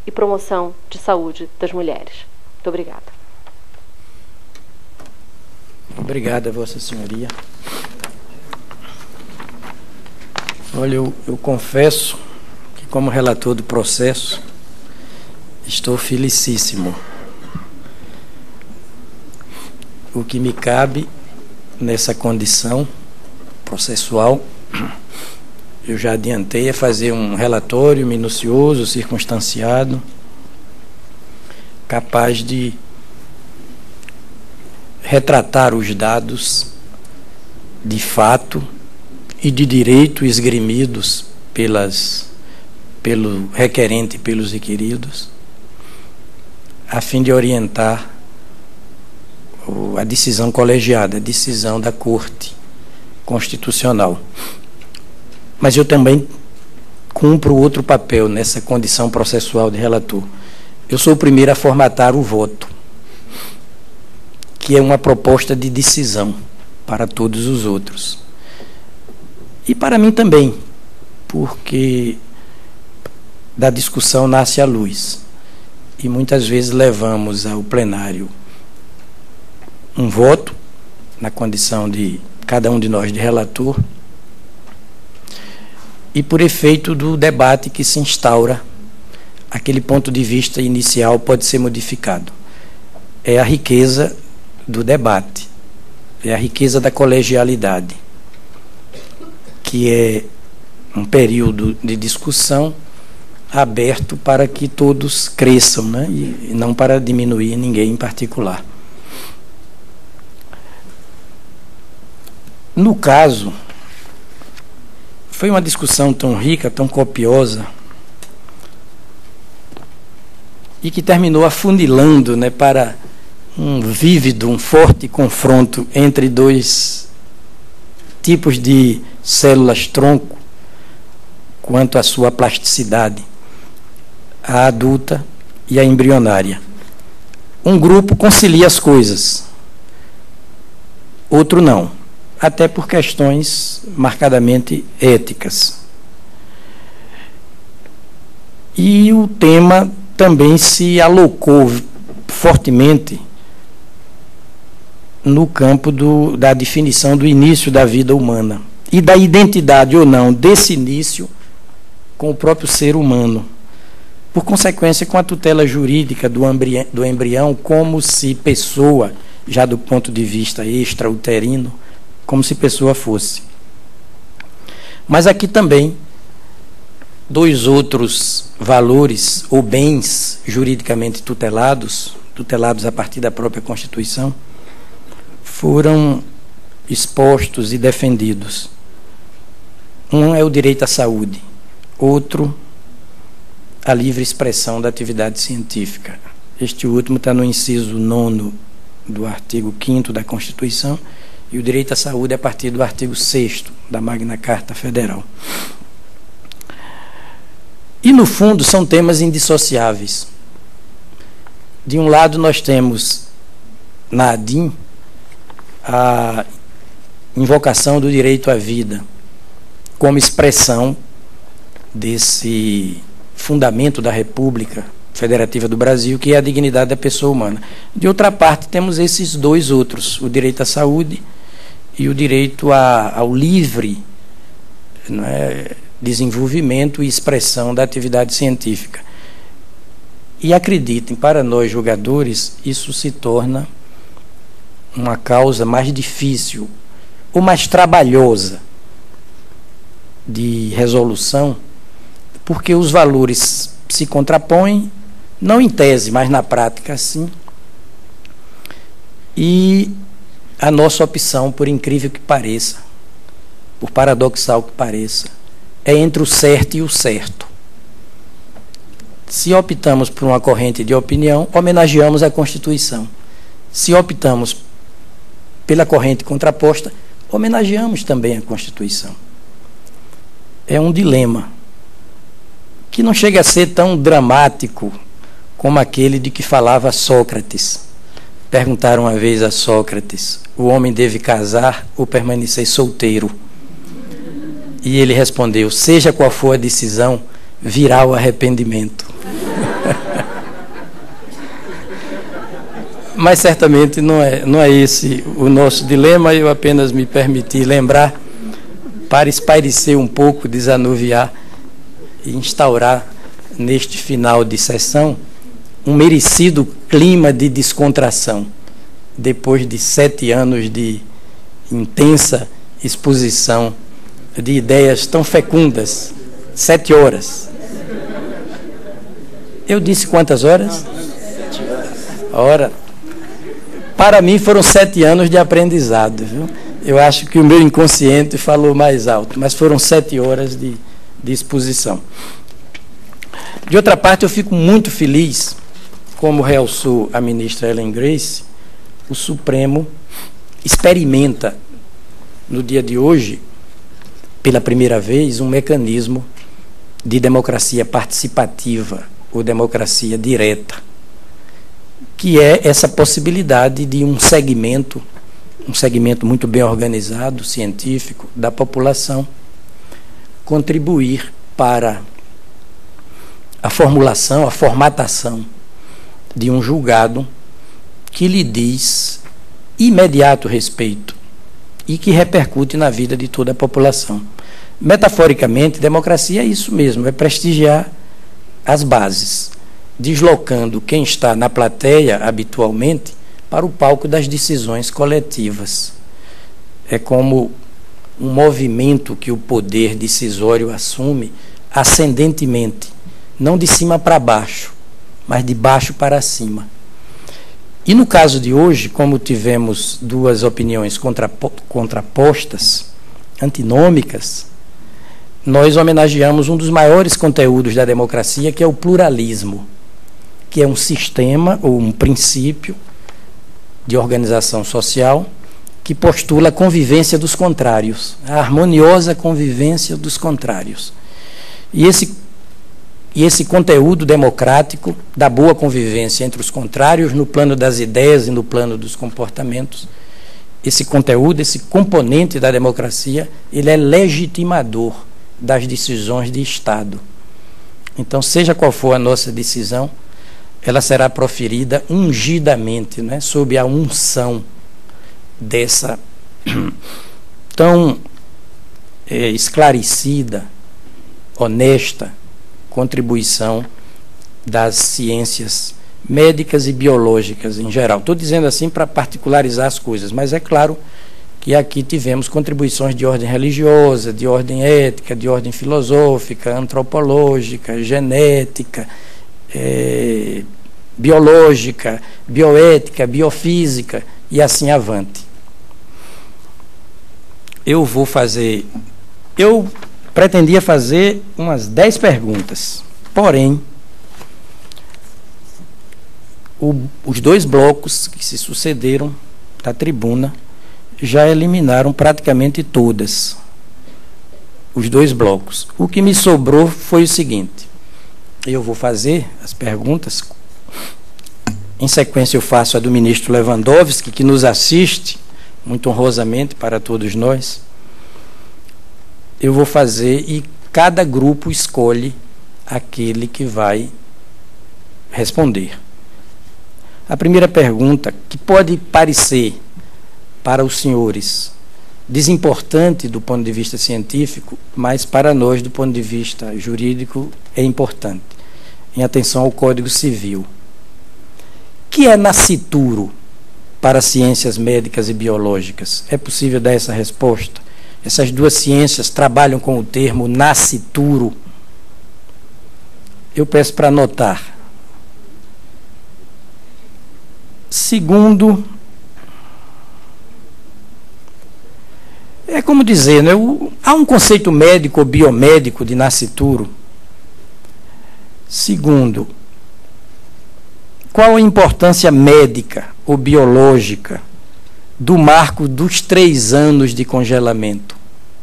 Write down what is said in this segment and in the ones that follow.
e promoção de saúde das mulheres. Muito obrigada. Obrigada, Vossa Senhoria. Olha, eu confesso que, como relator do processo, estou felicíssimo. O que me cabe nessa condição processual, eu já adiantei, é fazer um relatório minucioso, circunstanciado, capaz de retratar os dados de fato e de direito esgrimidos pelo requerente e pelos requeridos, a fim de orientar a decisão colegiada, a decisão da Corte Constitucional. Mas eu também cumpro outro papel nessa condição processual de relator. Eu sou o primeiro a formatar o voto, que é uma proposta de decisão para todos os outros. E para mim também, porque da discussão nasce a luz. E muitas vezes levamos ao plenário um voto, na condição de cada um de nós de relator, e por efeito do debate que se instaura, aquele ponto de vista inicial pode ser modificado. É a riqueza do debate, é a riqueza da colegialidade, que é um período de discussão aberto para que todos cresçam, né? E não para diminuir ninguém em particular. No caso, foi uma discussão tão rica, tão copiosa, e que terminou afunilando, né, para um vívido, um forte confronto entre dois tipos de células-tronco quanto à sua plasticidade, a adulta e a embrionária. Um grupo concilia as coisas, outro não, até por questões marcadamente éticas. E o tema também se alocou fortemente no campo da definição do início da vida humana e da identidade ou não desse início com o próprio ser humano. Por consequência, com a tutela jurídica do embrião como se pessoa, já do ponto de vista extrauterino, como se pessoa fosse. Mas aqui também, dois outros valores ou bens juridicamente tutelados a partir da própria Constituição, foram expostos e defendidos. Um é o direito à saúde, outro, a livre expressão da atividade científica. Este último está no inciso 9º do artigo 5º da Constituição, e o direito à saúde é a partir do artigo 6º da Magna Carta Federal. E, no fundo, são temas indissociáveis. De um lado, nós temos, na ADIM, a invocação do direito à vida como expressão desse fundamento da República Federativa do Brasil, que é a dignidade da pessoa humana. De outra parte, temos esses dois outros, o direito à saúde e o direito ao livre, não é, desenvolvimento e expressão da atividade científica. E acreditem, para nós julgadores, isso se torna uma causa mais difícil ou mais trabalhosa de resolução, porque os valores se contrapõem, não em tese, mas na prática, sim. E a nossa opção, por incrível que pareça, por paradoxal que pareça, é entre o certo e o certo. Se optamos por uma corrente de opinião, homenageamos a Constituição. Se optamos pela corrente contraposta, homenageamos também a Constituição. É um dilema que não chega a ser tão dramático como aquele de que falava Sócrates. Perguntaram uma vez a Sócrates: o homem deve casar ou permanecer solteiro? E ele respondeu: seja qual for a decisão, virá o arrependimento. Mas certamente não é esse o nosso dilema. Eu apenas me permiti lembrar para espairecer um pouco, desanuviar e instaurar neste final de sessão um merecido clima de descontração, depois de 7 anos de intensa exposição de ideias tão fecundas. 7 horas. Eu disse quantas horas? 7 horas. Ora, para mim foram 7 anos de aprendizado, viu? Eu acho que o meu inconsciente falou mais alto, mas foram 7 horas de exposição. De outra parte, eu fico muito feliz, como realçou a ministra Ellen Grace, o Supremo experimenta, no dia de hoje, pela primeira vez, um mecanismo de democracia participativa ou democracia direta, que é essa possibilidade de um segmento muito bem organizado, científico, da população, contribuir para a formulação, a formatação de um julgado que lhe diz imediato respeito e que repercute na vida de toda a população. Metaforicamente, democracia é isso mesmo, é prestigiar as bases, deslocando quem está na plateia habitualmente para o palco das decisões coletivas. É como um movimento que o poder decisório assume ascendentemente, não de cima para baixo, mas de baixo para cima. E no caso de hoje, como tivemos duas opiniões contrapostas, antinômicas, nós homenageamos um dos maiores conteúdos da democracia, que é o pluralismo, que é um sistema ou um princípio de organização social que postula a convivência dos contrários, a harmoniosa convivência dos contrários. E esse conteúdo democrático da boa convivência entre os contrários no plano das ideias e no plano dos comportamentos, esse conteúdo, esse componente da democracia, ele é legitimador das decisões de Estado. Então, seja qual for a nossa decisão, ela será proferida ungidamente, né, sob a unção dessa tão esclarecida, honesta contribuição das ciências médicas e biológicas em geral. Estou dizendo assim para particularizar as coisas, mas é claro que aqui tivemos contribuições de ordem religiosa, de ordem ética, de ordem filosófica, antropológica, genética, biológica, bioética, biofísica e assim avante. Eu pretendia fazer umas 10 perguntas, porém, os 2 blocos que se sucederam da tribuna já eliminaram praticamente todas, os 2 blocos. O que me sobrou foi o seguinte: eu vou fazer as perguntas, em sequência eu faço a do ministro Lewandowski, que nos assiste, muito honrosamente para todos nós. Eu vou fazer e cada grupo escolhe aquele que vai responder. A primeira pergunta, que pode parecer para os senhores desimportante do ponto de vista científico, mas para nós, do ponto de vista jurídico, é importante, em atenção ao Código Civil. O que é nascituro para ciências médicas e biológicas? É possível dar essa resposta? Essas 2 ciências trabalham com o termo nascituro. Eu peço para anotar. Segundo, é como dizer, né, há um conceito médico ou biomédico de nascituro. Segundo, qual a importância médica ou biológica do marco dos 3 anos de congelamento?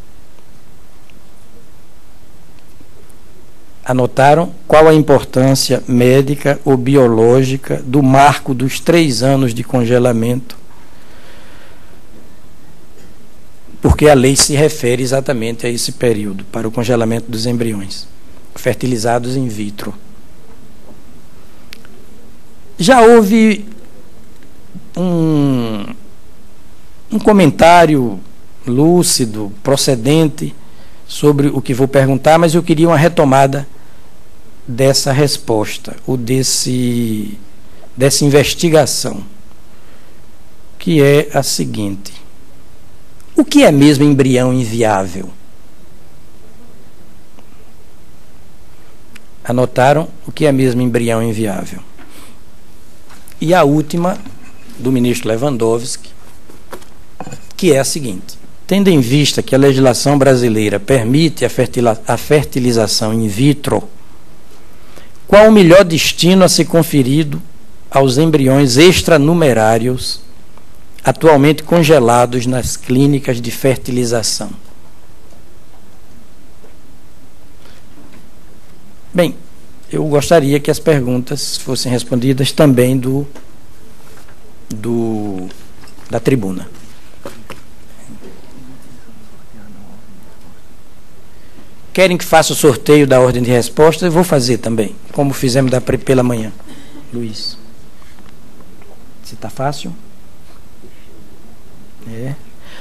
Anotaram? Qual a importância médica ou biológica do marco dos 3 anos de congelamento? Porque a lei se refere exatamente a esse período, para o congelamento dos embriões fertilizados in vitro. Já houve um comentário lúcido, procedente, sobre o que vou perguntar, mas eu queria uma retomada dessa resposta, ou dessa investigação, que é a seguinte: o que é mesmo embrião inviável? Anotaram o que é mesmo embrião inviável? E a última, do ministro Lewandowski, que é a seguinte: tendo em vista que a legislação brasileira permite a fertilização in vitro, qual o melhor destino a ser conferido aos embriões extranumerários atualmente congelados nas clínicas de fertilização? Bem, eu gostaria que as perguntas fossem respondidas também da tribuna. Querem que faça o sorteio da ordem de resposta? Eu vou fazer também, como fizemos pela manhã. Luiz. Se está fácil? É.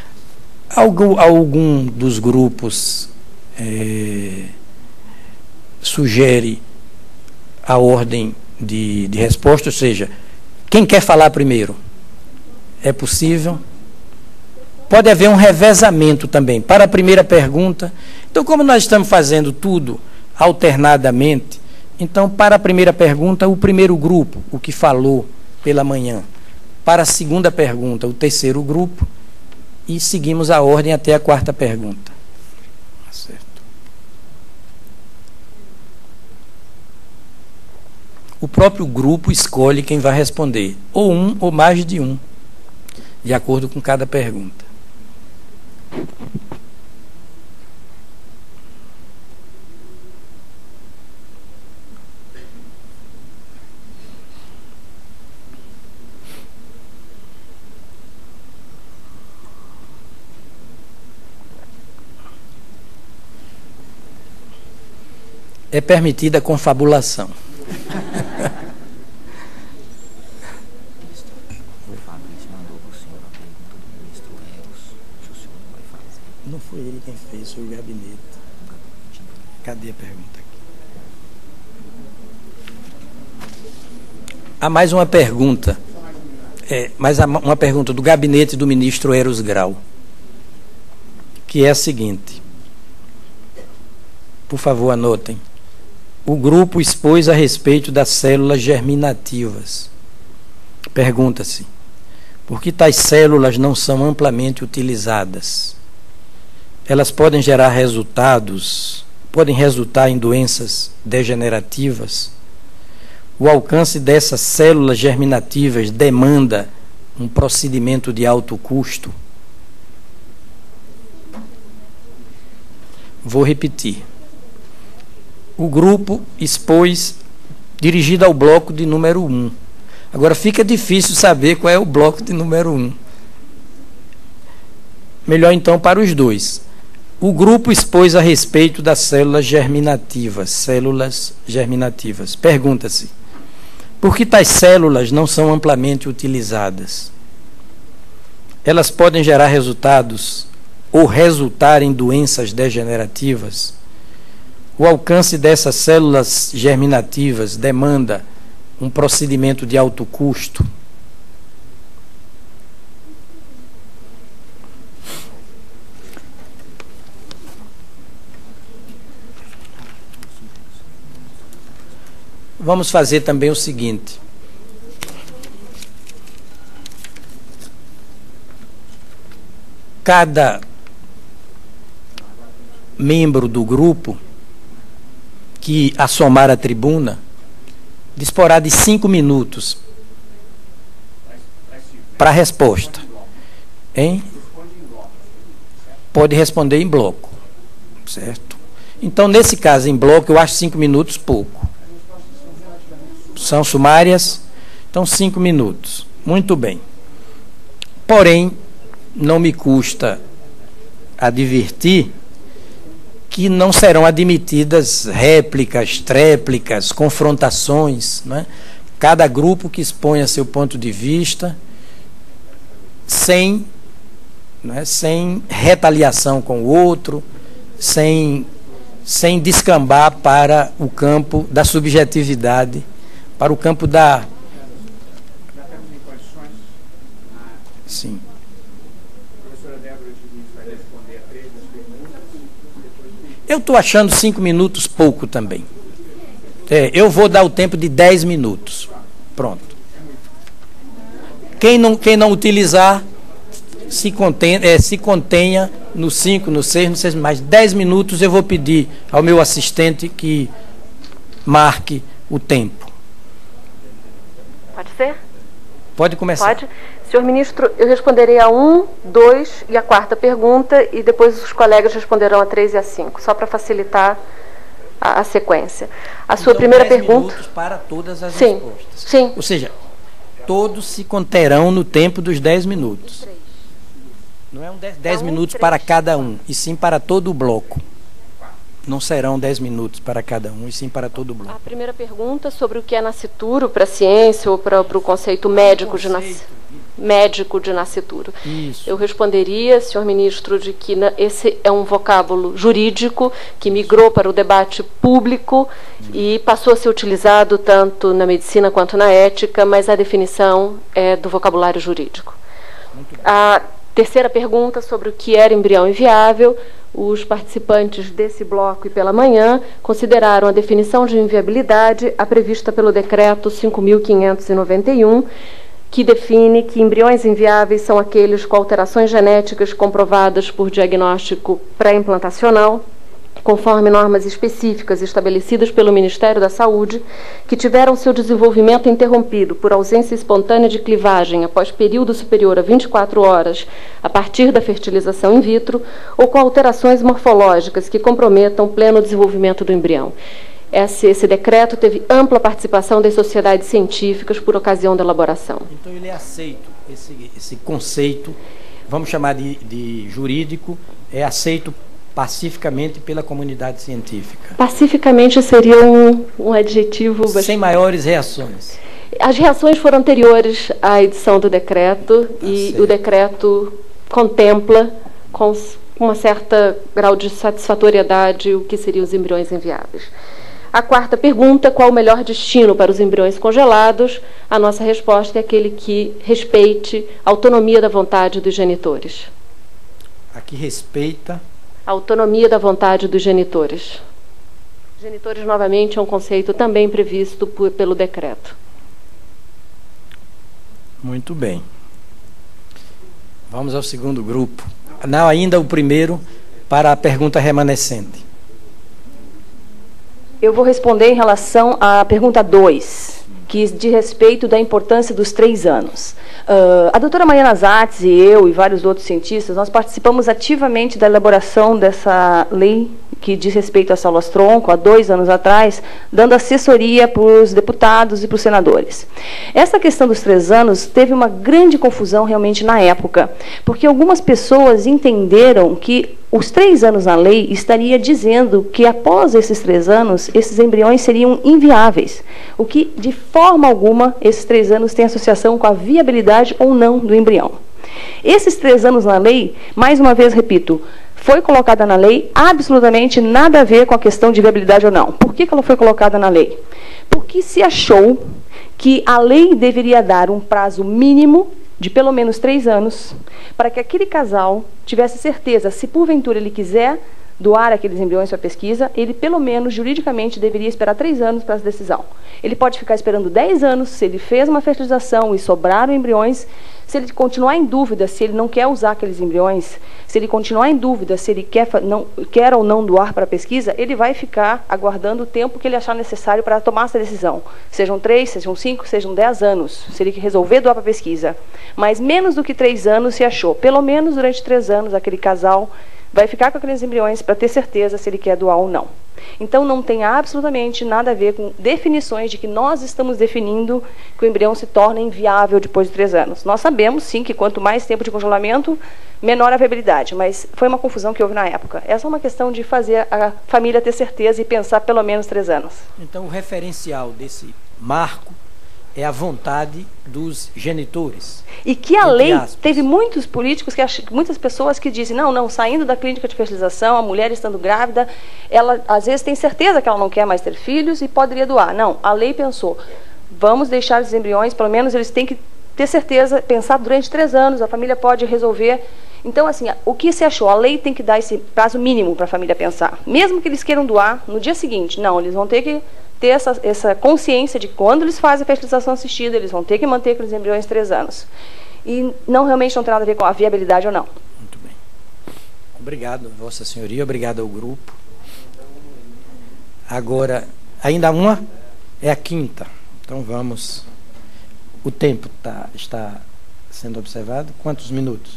Algum dos grupos sugere a ordem de resposta, ou seja, quem quer falar primeiro? É possível? Pode haver um revezamento também. Para a primeira pergunta, então, como nós estamos fazendo tudo alternadamente, então, para a primeira pergunta, o primeiro grupo, o que falou pela manhã. Para a segunda pergunta, o terceiro grupo, e seguimos a ordem até a quarta pergunta. Certo. O próprio grupo escolhe quem vai responder, ou um ou mais de um, de acordo com cada pergunta. É permitida a confabulação. Não foi ele quem fez, foi o gabinete. Cadê a pergunta aqui? Há mais uma pergunta. Uma pergunta do gabinete do ministro Eros Grau, que é a seguinte. Por favor, anotem. O grupo expôs a respeito das células germinativas. Pergunta-se: por que tais células não são amplamente utilizadas? Elas podem gerar resultados, podem resultar em doenças degenerativas. O alcance dessas células germinativas demanda um procedimento de alto custo. Vou repetir. O grupo expôs, dirigido ao bloco de número 1. Agora fica difícil saber qual é o bloco de número 1. Melhor então para os dois. O grupo expôs a respeito das células germinativas. Pergunta-se: por que tais células não são amplamente utilizadas? Elas podem gerar resultados ou resultar em doenças degenerativas? O alcance dessas células germinativas demanda um procedimento de alto custo? Vamos fazer também o seguinte. Cada membro do grupo que assomar a tribuna disporá de 5 minutos para a resposta. Hein? Pode responder em bloco. Certo? Então, nesse caso, em bloco, eu acho 5 minutos pouco. São sumárias, então 5 minutos. Muito bem. Porém, não me custa advertir que não serão admitidas réplicas, tréplicas, confrontações, né? Cada grupo que exponha seu ponto de vista, sem retaliação com o outro, sem descambar para o campo da subjetividade, para o campo da... Sim. Eu estou achando 5 minutos pouco também. Eu vou dar o tempo de 10 minutos. Pronto. Quem não utilizar, se contenha no 5, no 6, no 6, mais 10 minutos eu vou pedir ao meu assistente que marque o tempo. Pode ser? Pode começar. Pode. Senhor ministro, eu responderei a 1, 2 e a 4ª pergunta, e depois os colegas responderão a 3 e a 5, só para facilitar a sequência. A sua primeira 10 pergunta... minutos para todas as Sim, respostas. sim. Ou seja, todos se conterão no tempo dos 10 minutos. Não é 10 minutos para cada um, e sim para todo o bloco. Não serão 10 minutos para cada um, e sim para todo o bloco. A primeira pergunta sobre o que é nascituro para a ciência ou para o conceito médico de nascituro. Isso. Eu responderia, senhor ministro, de que esse é um vocábulo jurídico que migrou para o debate público e passou a ser utilizado tanto na medicina quanto na ética, mas a definição é do vocabulário jurídico. A terceira pergunta sobre o que era embrião inviável. Os participantes desse bloco e pela manhã consideraram a definição de inviabilidade a prevista pelo decreto 5.591, que define que embriões inviáveis são aqueles com alterações genéticas comprovadas por diagnóstico pré-implantacional, conforme normas específicas estabelecidas pelo Ministério da Saúde, que tiveram seu desenvolvimento interrompido por ausência espontânea de clivagem após período superior a 24 horas a partir da fertilização in vitro, ou com alterações morfológicas que comprometam o pleno desenvolvimento do embrião. Esse decreto teve ampla participação das sociedades científicas por ocasião da elaboração. Então ele é aceito, esse conceito, vamos chamar de jurídico, é aceito pacificamente pela comunidade científica. Pacificamente seria um adjetivo... Sem maiores reações. As reações foram anteriores à edição do decreto, e certo. O decreto contempla com uma certa grau de satisfatoriedade o que seriam os embriões inviáveis. A 4ª pergunta, qual o melhor destino para os embriões congelados? A nossa resposta é aquele que respeite a autonomia da vontade dos genitores. Aqui respeita... A autonomia da vontade dos genitores. Genitores, novamente, é um conceito também previsto pelo decreto. Muito bem. Vamos ao segundo grupo. Não, ainda o primeiro, para a pergunta remanescente. Eu vou responder em relação à pergunta 2, que diz respeito da importância dos 3 anos. A doutora Mariana Zatz e eu e vários outros cientistas, nós participamos ativamente da elaboração dessa lei que diz respeito às células-tronco, há 2 anos atrás, dando assessoria para os deputados e para os senadores. Essa questão dos 3 anos teve uma grande confusão realmente na época, porque algumas pessoas entenderam que os 3 anos na lei estaria dizendo que após esses 3 anos, esses embriões seriam inviáveis, o que de forma alguma esses 3 anos têm associação com a viabilidade ou não do embrião. Esses 3 anos na lei, mais uma vez repito, foi colocada na lei absolutamente nada a ver com a questão de viabilidade ou não. Por que ela foi colocada na lei? Porque se achou que a lei deveria dar um prazo mínimo de pelo menos 3 anos, para que aquele casal tivesse certeza, se porventura ele quiser doar aqueles embriões para pesquisa, ele pelo menos juridicamente deveria esperar 3 anos para essa decisão. Ele pode ficar esperando 10 anos, se ele fez uma fertilização e sobraram embriões, se ele continuar em dúvida se ele não quer usar aqueles embriões, se ele continuar em dúvida se ele quer ou não doar para a pesquisa, ele vai ficar aguardando o tempo que ele achar necessário para tomar essa decisão. Sejam 3, sejam 5, sejam 10 anos, se ele resolver doar para a pesquisa. Mas menos do que 3 anos se achou. Pelo menos durante 3 anos aquele casal vai ficar com aqueles embriões para ter certeza se ele quer doar ou não. Então, não tem absolutamente nada a ver com definições de que nós estamos definindo que o embrião se torna inviável depois de 3 anos. Nós sabemos, sim, que quanto mais tempo de congelamento, menor a viabilidade, mas foi uma confusão que houve na época. Essa é uma questão de fazer a família ter certeza e pensar pelo menos 3 anos. Então, o referencial desse marco é a vontade dos genitores. E que a lei teve muitos políticos, muitas pessoas que dizem, não, saindo da clínica de fertilização, a mulher estando grávida, ela às vezes tem certeza que ela não quer mais ter filhos e poderia doar. Não, a lei pensou, vamos deixar os embriões, pelo menos eles têm que ter certeza, pensar durante 3 anos, a família pode resolver. Então, assim, o que se achou? A lei tem que dar esse prazo mínimo para a família pensar. Mesmo que eles queiram doar, no dia seguinte, não, eles vão ter que ter essa consciência de que quando eles fazem a fertilização assistida, eles vão ter que manter aqueles embriões 3 anos. E realmente não tem nada a ver com a viabilidade ou não. Muito bem. Obrigado, Vossa Senhoria, obrigado ao grupo. Agora, ainda uma é a 5ª. Então vamos. O tempo está sendo observado. Quantos minutos?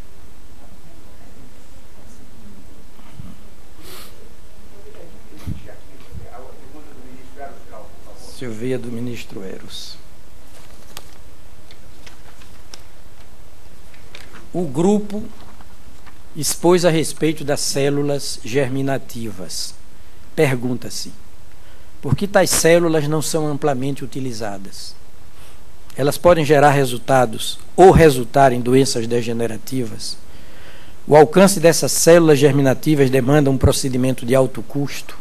Silvia, do ministro Eros. O grupo expôs a respeito das células germinativas. Pergunta-se, por que tais células não são amplamente utilizadas? Elas podem gerar resultados ou resultar em doenças degenerativas. O alcance dessas células germinativas demanda um procedimento de alto custo.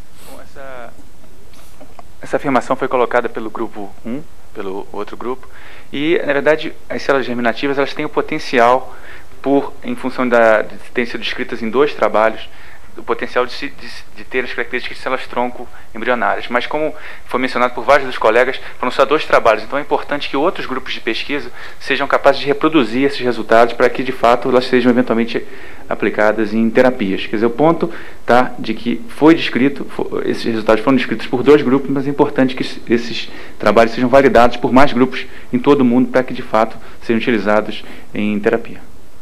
Essa afirmação foi colocada pelo grupo 1, pelo outro grupo, e, na verdade, as células germinativas elas têm o potencial, em função de terem sido descritas em 2 trabalhos, o potencial de ter as características de células tronco embrionárias. Mas, como foi mencionado por vários dos colegas, foram só 2 trabalhos, então é importante que outros grupos de pesquisa sejam capazes de reproduzir esses resultados para que, de fato, elas sejam eventualmente aplicadas em terapias. Quer dizer, o ponto de que foi descrito, esses resultados foram descritos por 2 grupos, mas é importante que esses trabalhos sejam validados por mais grupos em todo o mundo para que, de fato, sejam utilizados em terapia.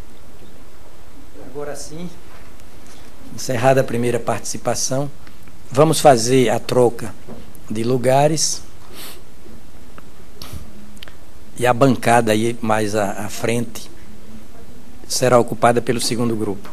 Agora sim, encerrada a primeira participação, vamos fazer a troca de lugares e a bancada aí mais à frente será ocupada pelo segundo grupo.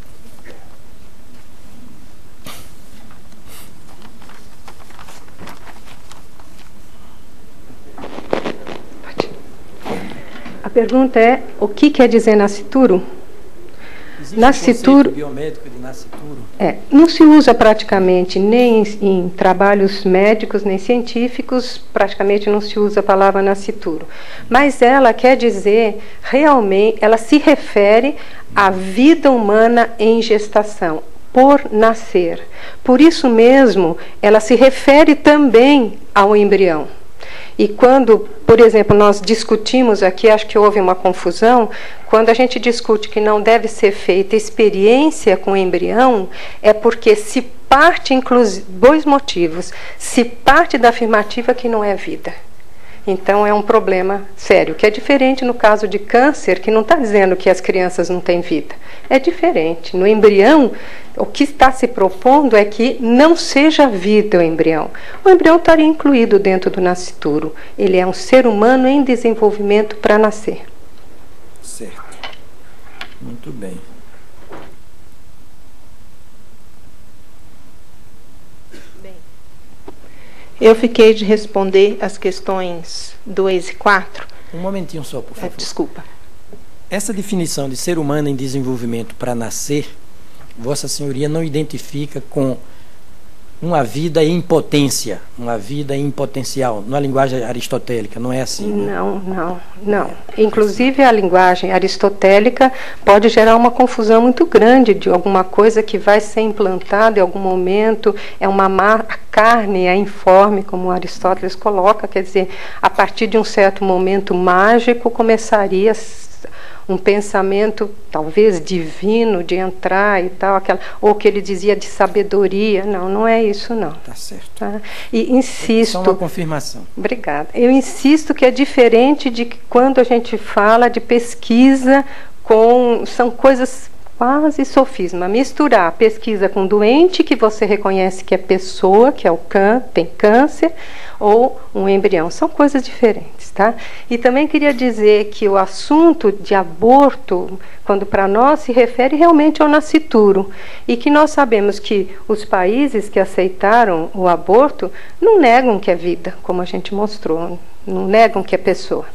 A pergunta é, o que quer dizer nascituro? Nascituro biomédico de nascituro? Não se usa praticamente nem em trabalhos médicos nem científicos, praticamente não se usa a palavra nascituro. Mas ela quer dizer, realmente, ela se refere à vida humana em gestação, por nascer. Por isso mesmo, ela se refere também ao embrião. E quando, por exemplo, nós discutimos aqui, acho que houve uma confusão, quando a gente discute que não deve ser feita experiência com o embrião, é porque se parte, inclusive, 2 motivos, se parte da afirmativa que não é vida. Então é um problema sério, que é diferente no caso de câncer, que não está dizendo que as crianças não têm vida. É diferente. No embrião, o que está se propondo é que não seja vida o embrião. O embrião estaria incluído dentro do nascituro. Ele é um ser humano em desenvolvimento para nascer. Certo. Muito bem. Eu fiquei de responder as questões 2 e 4. Um momentinho só, por favor. Desculpa. Essa definição de ser humano em desenvolvimento para nascer, Vossa Senhoria não identifica com uma vida em potência, uma vida em potencial, na linguagem aristotélica, não é assim? Não. Inclusive, a linguagem aristotélica pode gerar uma confusão muito grande de alguma coisa que vai ser implantada em algum momento, a carne é informe, como Aristóteles coloca, quer dizer, a partir de um certo momento mágico começaria um pensamento talvez divino de entrar e tal, ou que ele dizia de sabedoria. Não é isso não. Tá certo. Tá? E insisto... Só uma confirmação. Obrigada. Eu insisto que é diferente de que quando a gente fala de pesquisa são coisas quase sofisma. Misturar pesquisa com doente que você reconhece que é pessoa, que é tem câncer, ou um embrião. São coisas diferentes, tá? E também queria dizer que o assunto de aborto, quando para nós se refere realmente ao nascituro, e que nós sabemos que os países que aceitaram o aborto não negam que é vida, como a gente mostrou. não negam que é pessoa.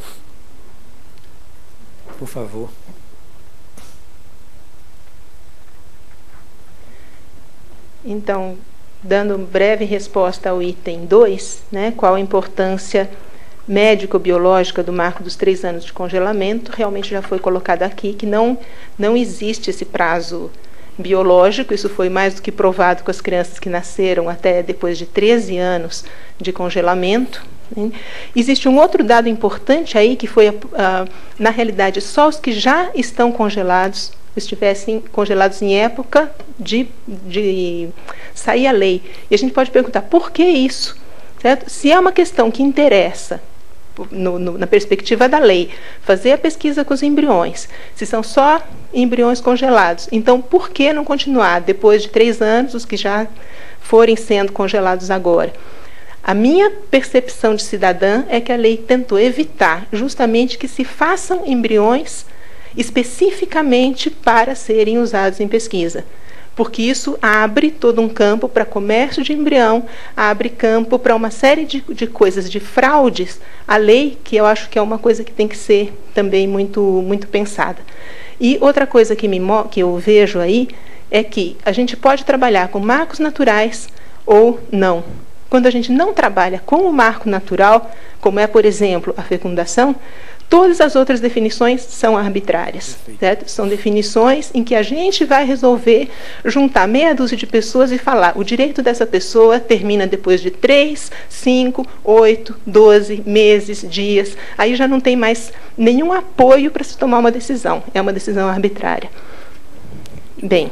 Por favor. Então, dando breve resposta ao item 2, né, qual a importância médico-biológica do marco dos 3 anos de congelamento, realmente já foi colocado aqui que não existe esse prazo biológico, isso foi mais do que provado com as crianças que nasceram até depois de 13 anos de congelamento. Né. Existe um outro dado importante aí, que foi, na realidade, só os que já estão congelados, estivessem congelados em época de sair a lei. E a gente pode perguntar, por que isso? Certo? Se é uma questão que interessa, na perspectiva da lei, fazer a pesquisa com os embriões, se são só embriões congelados, então por que não continuar, depois de 3 anos, os que já forem sendo congelados agora? A minha percepção de cidadã é que a lei tentou evitar justamente que se façam embriões especificamente para serem usados em pesquisa, porque isso abre todo um campo para comércio de embrião, abre campo para uma série de coisas, de fraudes à lei, que eu acho que é uma coisa que tem que ser também muito pensada. E outra coisa que eu vejo aí é que a gente pode trabalhar com marcos naturais ou não. Quando a gente não trabalha com o marco natural, como é, por exemplo, a fecundação, todas as outras definições são arbitrárias. Certo? São definições em que a gente vai resolver juntar meia dúzia de pessoas e falar, o direito dessa pessoa termina depois de 3, 5, 8, 12 meses, dias. Aí já não tem mais nenhum apoio para se tomar uma decisão. É uma decisão arbitrária. Bem,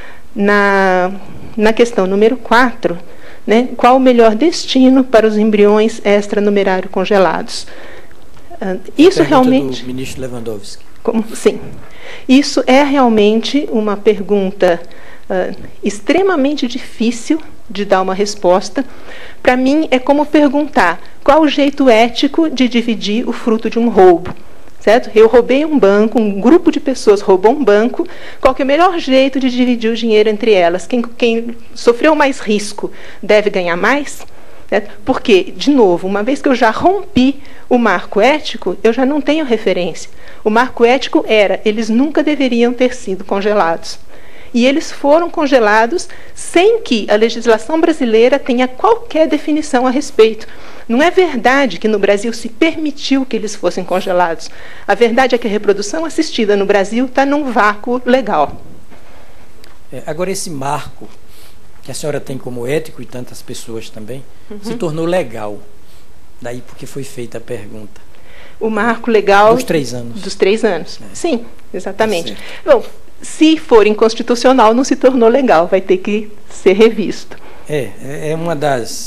na questão número 4, né, qual o melhor destino para os embriões extranumerário congelados? Isso realmente. Do ministro Lewandowski. Sim. Isso é realmente uma pergunta extremamente difícil de dar uma resposta. Para mim, é como perguntar qual o jeito ético de dividir o fruto de um roubo. Certo? Eu roubei um banco, um grupo de pessoas roubou um banco, qual que é o melhor jeito de dividir o dinheiro entre elas? Quem sofreu mais risco deve ganhar mais? Certo? Porque, de novo, uma vez que eu já rompi o marco ético, eu já não tenho referência. O marco ético era, eles nunca deveriam ter sido congelados. E eles foram congelados sem que a legislação brasileira tenha qualquer definição a respeito. Não é verdade que no Brasil se permitiu que eles fossem congelados. A verdade é que a reprodução assistida no Brasil está num vácuo legal. Agora, esse marco, que a senhora tem como ético e tantas pessoas também, se tornou legal. Daí porque foi feita a pergunta. O marco legal... Dos 3 anos. Dos 3 anos. Sim, exatamente. Bom, se for inconstitucional, não se tornou legal, vai ter que ser revisto. É uma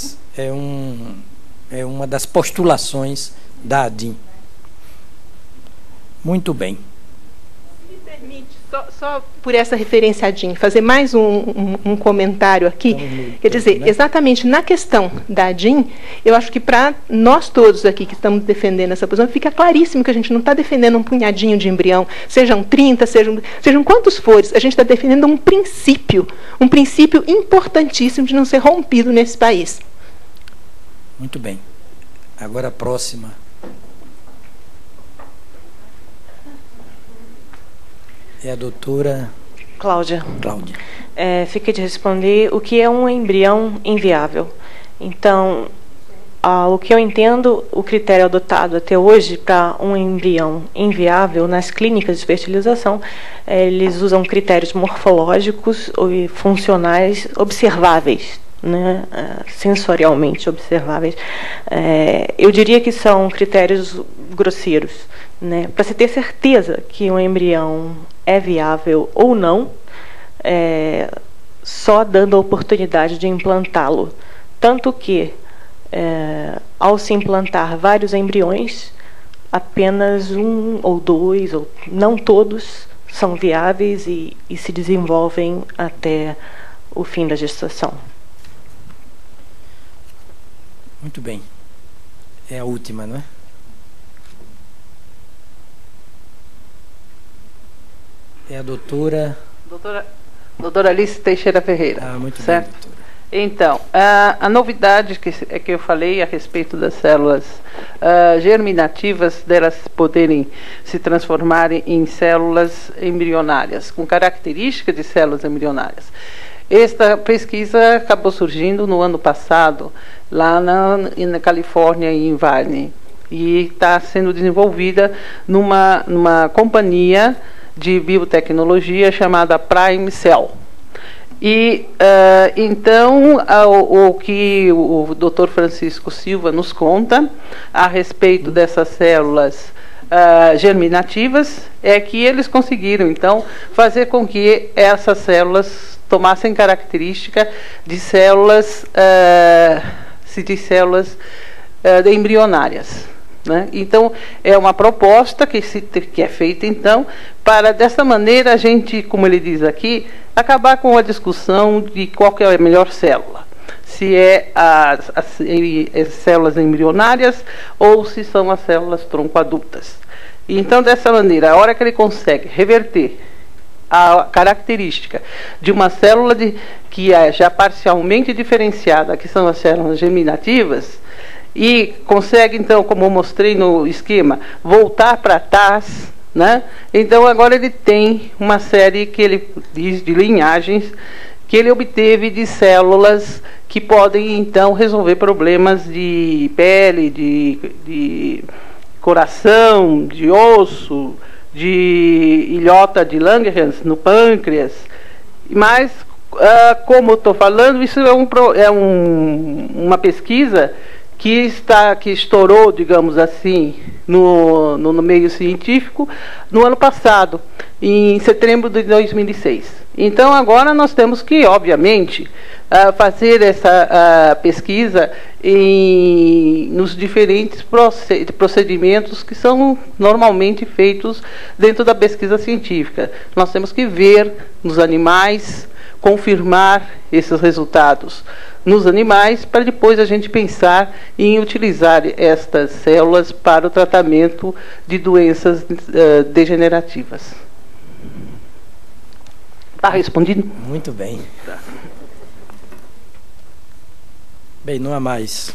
das postulações da ADIM. Muito bem. Se me permite, só por essa referência à ADIM, fazer mais um comentário aqui. Quer dizer, exatamente na questão da ADIM, eu acho que para nós todos aqui que estamos defendendo essa posição, fica claríssimo que a gente não está defendendo um punhadinho de embrião, sejam 30, sejam quantos forem, a gente está defendendo um princípio importantíssimo de não ser rompido nesse país. Muito bem. Agora a próxima. É a doutora Cláudia. Cláudia. Fica de responder o que é um embrião inviável. Então, o que eu entendo, o critério adotado até hoje para um embrião inviável nas clínicas de fertilização, eles usam critérios morfológicos e funcionais observáveis, né, sensorialmente observáveis. Eu diria que são critérios grosseiros, né, para se ter certeza que um embrião é viável ou não, só dando a oportunidade de implantá-lo. Tanto que, ao se implantar vários embriões, apenas 1 ou 2, ou não todos, são viáveis e se desenvolvem até o fim da gestação. Muito bem. É a última, não é? É a doutora... Doutora Alice Teixeira Ferreira. Muito certo? bem, doutora. Então, a novidade que eu falei a respeito das células germinativas, delas poderem se transformarem em células embrionárias, com características de células embrionárias. Esta pesquisa acabou surgindo no ano passado, lá na Califórnia, em Irvine, e está sendo desenvolvida numa companhia de biotecnologia chamada Prime Cell. E, então, o que o Dr. Francisco Silva nos conta a respeito dessas células germinativas é que eles conseguiram, então, fazer com que essas células tomassem característica de células, embrionárias. Né? Então, é uma proposta que é feita, então, para, dessa maneira, a gente, como ele diz aqui, acabar com a discussão de qual que é a melhor célula. Se é as células embrionárias ou se são as células tronco-adultas. Então, dessa maneira, a hora que ele consegue reverter a característica de uma célula que é já parcialmente diferenciada, que são as células germinativas, e consegue, então, como eu mostrei no esquema, voltar para trás, né? Então, agora ele tem uma série que ele diz de linhagens que ele obteve de células que podem, então, resolver problemas de pele, de coração, de osso, de ilhota de Langerhans no pâncreas. Mas, como eu estou falando, isso é uma pesquisa que estourou, digamos assim, no meio científico no ano passado, em setembro de 2006. Então, agora nós temos que, obviamente, fazer essa pesquisa nos diferentes procedimentos que são normalmente feitos dentro da pesquisa científica. Nós temos que ver nos animais, confirmar esses resultados nos animais, para depois a gente pensar em utilizar estas células para o tratamento de doenças degenerativas. Está respondido? Muito bem. Bem, não há mais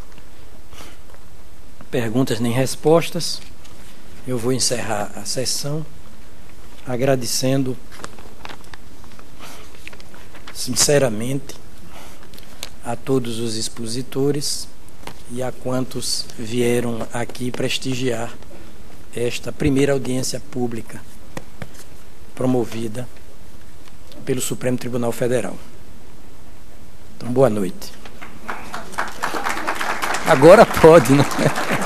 perguntas nem respostas. Eu vou encerrar a sessão agradecendo sinceramente a todos os expositores e a quantos vieram aqui prestigiar esta primeira audiência pública promovida pelo Supremo Tribunal Federal. Então, boa noite. Agora pode, não é?